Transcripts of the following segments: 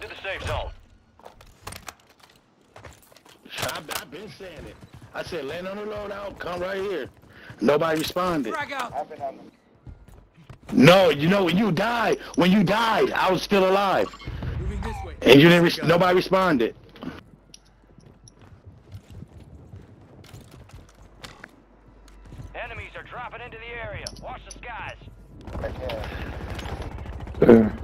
to the safe zone. I've been saying it. I said, land on the loadout, come right here. Nobody responded. Frag out. I've been on them. No, you know, when you died, I was still alive. Moving this way. And you didn't, nobody responded. Enemies are dropping into the area. Watch the skies. Right there.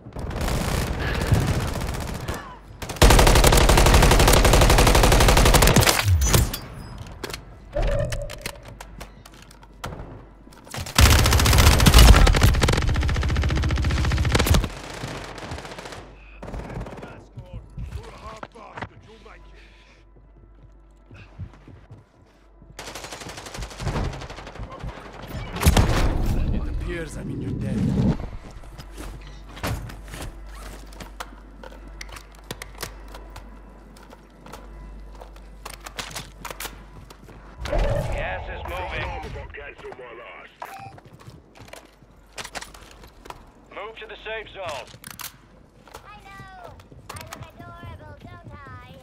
It appears I'm in your debt. Gas is moving. Move to the safe zone. I know. I look adorable, don't I?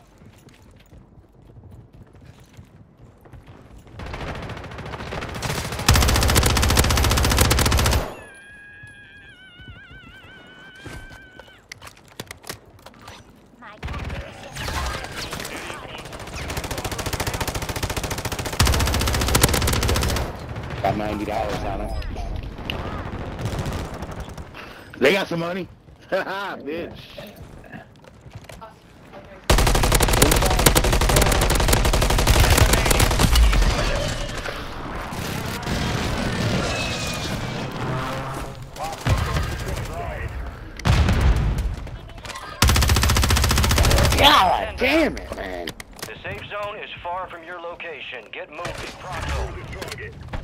My Got $90 on them. They got some money. Haha, bitch. God damn it, man. The safe zone is far from your location. Get moving pronto.